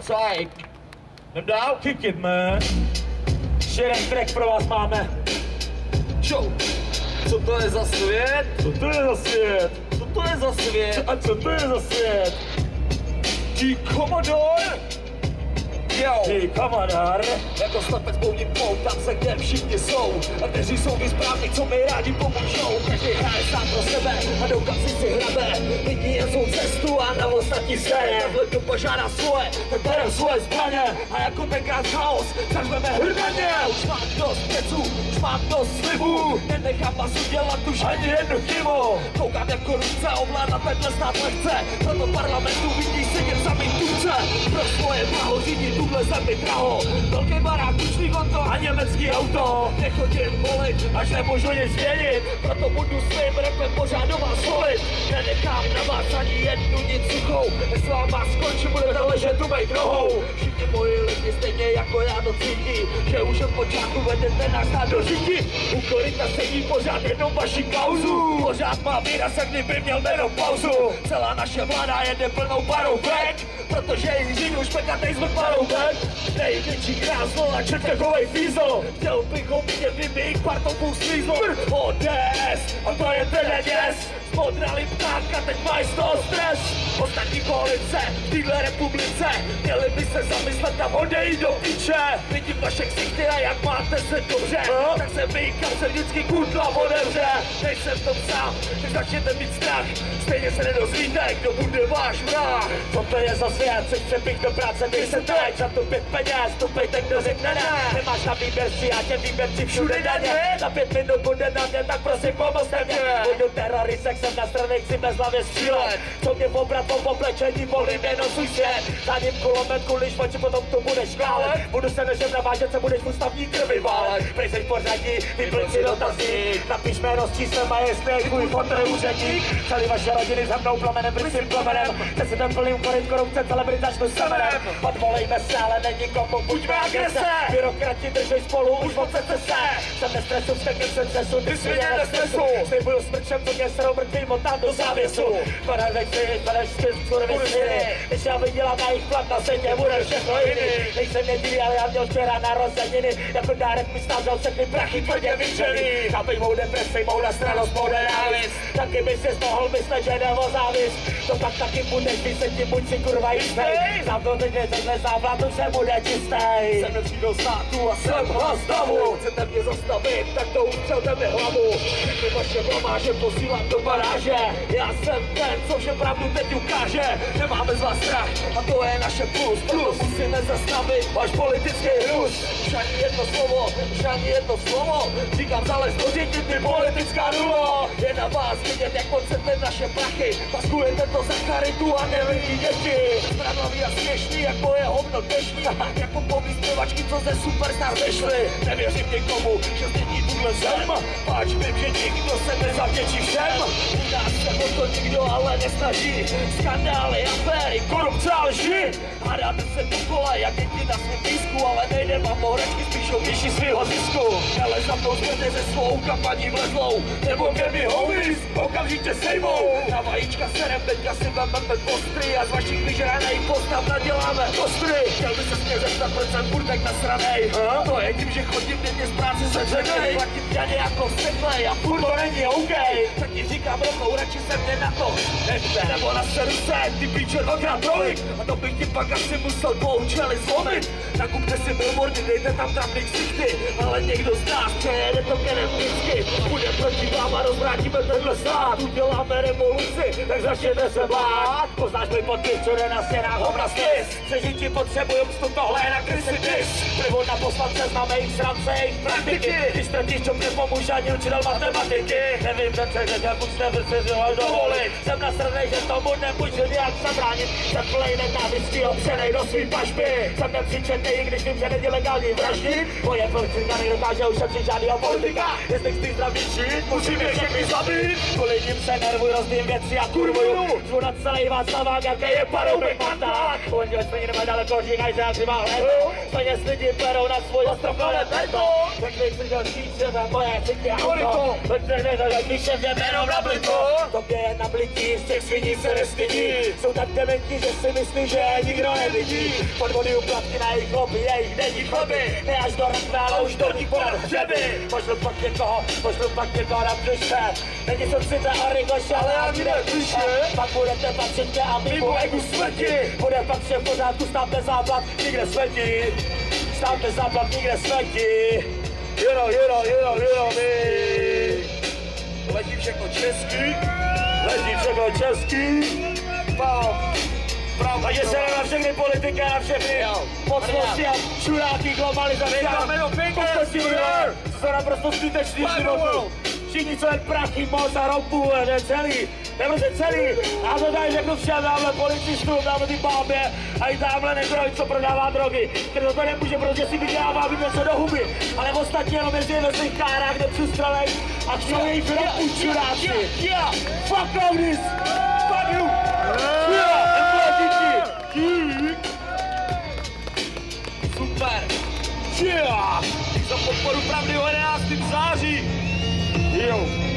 cajk. Jdem dál? Kick it, man. Ještě jeden track pro vás máme. Čo? Co to je za svět? Co to je za svět? Co to je za svět? A co to je za svět? Ty Commodore? Jo. Ty kamarár. Jako slepec boudím pout, tam se kde všichni jsou. A kteří jsou ty správní, co mi rádi pomůžou. Každý hraje sám pro sebe a do kapsy si hrabe. Lidi jen svou cestu a na ostatní seje. Takhle to požádá svoje, tak berem svoje zbraně. A jako tenkrát chaos, zařveme hrdaně. Už mám dost peců, už mám dost slibů. Nenechám vás udělat už ani jednu chybu. Koukám jako ruce, ovládat tenhle stát lehce. Proto parlamentu vidí sedět sami tuce. Pro svoje blaho řídí tuhle zemi draho. Velký barák, tučný konto a německý auto. Nechodím volit, až nemůžu nic změnit. Proto budu svým rapem pořád do vás volit. Nenechám na vás ani jednu nic suchou. Jestli vám vás skončí, budete ležet tu mej nohou. Všichni moji lidi stejně jako já docítí, že už od počátku vedete nás na dožití. U koryta sedí pořád jednou vaši kauzu. Pořád má výraz, jak kdyby měl menopauzu. Celá naše vláda jede plnou parou back, protože jí řídou špekatej z paroubek. Největší krásno a četkakovej fízl. Chtěl bych ho vidět, kdyby jich partou půl slízl. ODS, a to je ten děs. Zmodrali ptáka, teď mají z toho stres. Ostatní koalice v téhle republice měli by se zamyslet a odejít do píče. Vidím vaše ksichty a jak máte se dobře, tak se výkam se vždycky kutla otevře. Nejsem v tom sám, tak začněte mít strach. Stejně se nedozvíte, kdo bude váš vrah. Co to je za svět, chceš přepich do práce, dej se teď, za tu 5 peněz, tupejte, kdo řekne ne. Nemáš na výběr si, já tě výběr si všude daně. Za 5 minut bude na mě, tak prosím pomozte mě. Budu terorist, jak jsem na straně, chci bez hlavě střílet. Co mě pobrat po oblečení, volím jenom svůj svět. Za ním kulomet, kuliš oči, potom tu budeš škálet. Budu se nežem navážet, se budeš v ústavní krvi válet. Prej seš pořadí, vyplň si dotazník. Napiš jméno s číslem a jestli je tvůj fotel úředník. Celý vaše rodiny za mnou plamenem, princip plamenem. Chce si ten plným koryt korupce, celebrit začnu semenem. Odvolejme se, ale není komu, buďme agrese. Byrokrati držej spolu, už moc se. Jsem nestresu, vztekl se třesu, ty svině nestresu. Slibuju smrčem, co mě serou mrtvý motám do závěsu. Panevek si, panevsky z kurvy. Když já vydělám na jejich plat, na světě bude všechno jiný. Nejsem jediný, ale já měl včera narozeniny. Jako dárek mi stázel všechny prachy tvrdě vyčený. Chápej mou depresi, mou nastranost, mou nenávist. Taky by si mohl myslet, že jde o závist. To pak taky budeš myslet, ti buď si kurva jistej. Sám to teď neznám, vládu se bude čistej. Jsem nepřijdou státu a jsem hlas davu. Chcete mě zastavit, tak to ustřelte mi hlavu. Všechny vaše blamáže posílám do baráže. Já jsem ten, co vše pravdu teď ukáže. Nemáme z vás strach a to je naše plus. Musíme zastavit váš politický hrůz. Už ani jedno slovo. Říkám zalez do říky, ty politická nulo. Je na vás vidět, jak podceťte naše prachy. Paskujete to za charitu a nevidí děti. Spravedlivý a směšný, jak moje hovno dnešní. Jako poví zpěvačky, co ze Superstar zešly. Nevěřím někomu, že změní tuhle zem. Páč vím, že nikdo se nezavděčí všem. U nás se o to nikdo ale nesnaží. Skandály, aféry, korupce a lži. Hádáte se dokola, jak děti na svém písku. Ale nejde vám o hračky, spíš o výši svýho zisku. Ale za mnou zvedne ze svou kampaní vlezlou. Nebo kde mi homies, okamžitě sejmou. Na vajíčka serem, teďka si vememe postry. A z vašich vyžraných postav naděláme ostry. Chtěl by se mě zeptat, proč jsem furt tak nasranej. To je tím, že chodím denně z práce se dřenej. Platím daně jako vsteklej a furt to není OK. Tak ti říkám rovnou, radši se mě na to nechte. Nebo na se, ty píče dvakrát tolik. A to bych ti pak asi musel poučeli zlomit. Nakupte si billboardy, dejte tam trapný ksichty. Ale někdo z nás přejede to kenem vždycky. Bude proti vám a rozvrátíme tenhle stát. Uděláme revoluci, tak začněte se bát. Poznáš můj podpis, co jde na stěnách, hovna skys. Přežití potřebuju mstu, tohle je na krysy dis. Privod na poslance, známe jich srance, jejich praktiky. Když ztratíš, čo mě pomůže, ani učitel matematiky. Nevím, že přežitě, buď nevysiřil až dovolit. Jsem nasrnej, že tomu nemůžu nějak zabránit. Jsem plnej nenávistí, opřenej do svý pažby. Jsem nepřičetnej, když vím, že není legální vraždy. Moje politika nedokáže ušetřit žádnýho politika. Jestli chci zdravý žít, musím je všechny zabít. Kvůli ním se nervuj, rozdím věci a kurvuju. Zvu na celý Václavák, jaký je paroubek mandát. Ponděle stejně nemají daleko, říkají, že já si mám hled. Stejně s lidi perou na svůj ostrov, ale tento. Tak bych si chtěl říct, že za moje city auto. Protože nezažadí šef je jméno na blito. To mě je na blití, z těch sviní se nestydí. Jsou tak dementi, že si myslí, že je je nikdo nevidí. Podvody uplatky na jejich lobby, jejich denní chleby. Ne až do rakve, ale už do nich podat hřeby. Pošlu pak někoho na břiše. Není to cita a Rigoš, ale ani nepíše. Pak budete patřit mě a mimo egu smrti. Bude pak vše v pořádku, státe záplat, nikde světí. Státe záplat, nikde světí. Jero, my. Letí všechno česky. A je se na všechny politiky, na všechny mocnosti a čuráky, globalizace. To jsou naprosto zbytečný životu. Všichni, co jen prachy, moc a ropu, to je celý. To je prostě celý. A to tady řeknu všem, dámhle policistům, dámhle ty bábě a i dámhle nekroj, co prodává drogy. Který to nemůže, protože si vydělává něco do huby. Ale ostatně jenom jezdí ve svých kárách, do přestrelej a chcou jejich ropu čuráci. Fuck all this! Fuck you! Super. Yeah! Za podporu pravdy o 11. září. Jo!